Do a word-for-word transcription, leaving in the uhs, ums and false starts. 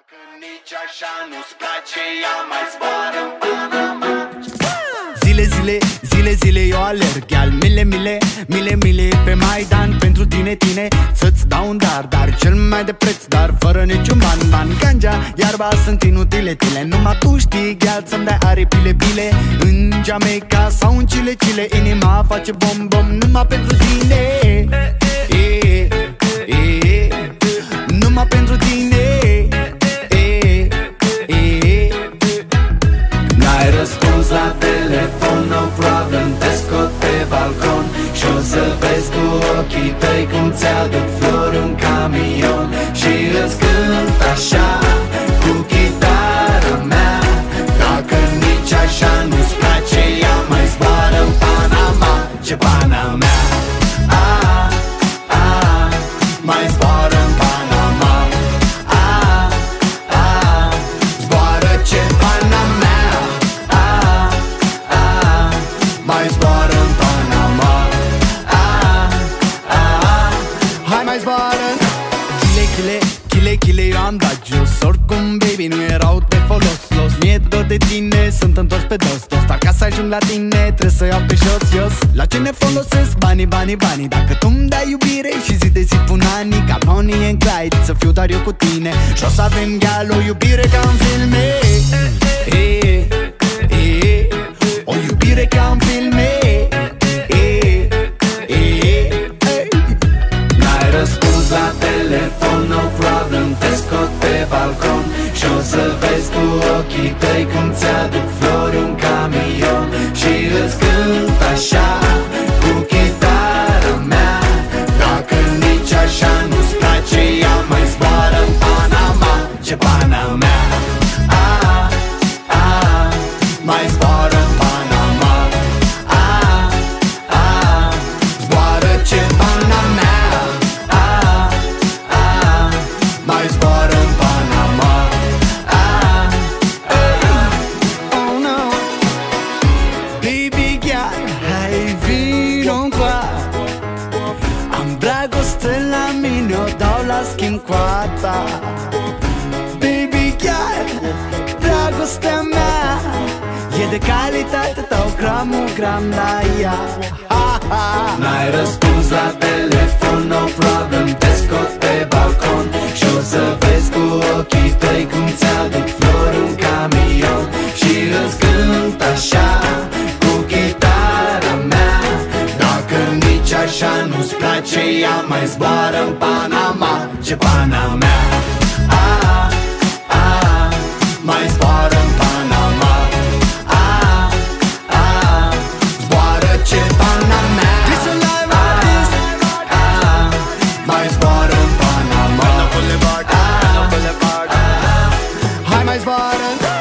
Dacă nici așa nu-ți place, ea mai zboară în Panama. Zile, zile, zile, zile eu alerg, al mile, mile, mile, mile pe Maidan. Pentru tine, tine, să-ți dau un dar, dar cel mai de preț, dar fără niciun ban, ban. Ganja, iarba sunt inutile, tile. Numai tu știi, gheal, să-mi dai aripile, pile. În Jamaica sau în Chile, Chile, inima face bom, bom, numai pentru tine. E, e, e, numai pentru tine. N-ai răspuns la telefon, no problem, te scot pe balcon și o să vezi cu ochii tăi cum ți-aduc flori un camion. Și îți cânt așa cu chitara mea. Dacă nici așa nu-ți place, ea mai zboară în Panama. Ce pana mea, a, a, mai zboară în Panama. A, a, zboară ce pana mea. A, a, mai zboară în Panama. A, a, hai mai zboară. Chile, chile, chile, chile, eu am dat jos. Oricum, baby, nu erau de folos. Los, mi-e dor de tine, sunt întors pe dos, dos. Dar ca să ajung la tine, trebuie să iau pe jos, jos. La ce ne folosesc banii, banii, banii? Dacă tu-mi dai iubire și zi de zi pun anii, ca Bonnie and Clyde, să fiu doar eu cu tine. Și o să avem gal, o iubire ca în filme. E, e, o iubire ca în filme. n-ai răspuns la telefon, no problem, te scot pe balcon și o să vezi cu ochii tăi cum ți-aduc flori un camion. Și îți cânt așa cu chitara mea. Dacă nici așa nu-ți place, ea mai zboară în Panama. Ce pana mea, a, a, mai zboară în Panama. A, a, zboară ce pana mea. A, a, mai zboară în Panama. A, a, Oh no, baby girl, hai vino-ncoa. Am dragoste la mine, o dau la schimb cu a ta. Baby girl, dragostea mea e de calitate, dau gramul gram la ea. Ha, ha. n-ai răspuns la telefon, no problem, te scot pe balcon și o să vezi cu ochii tăi cum ți-aduc flori un camion. Și îți cânt așa cu chitara mea. Dacă nici așa nu-ți place, ea mai zboară în Panama. Ce pana mea, a, a, mai zboară în Panama. A, a, zboară ce pana mea. This a live artist. A, mai zboară în Panama. Boulevard, Boulevard. Hai mai zboară.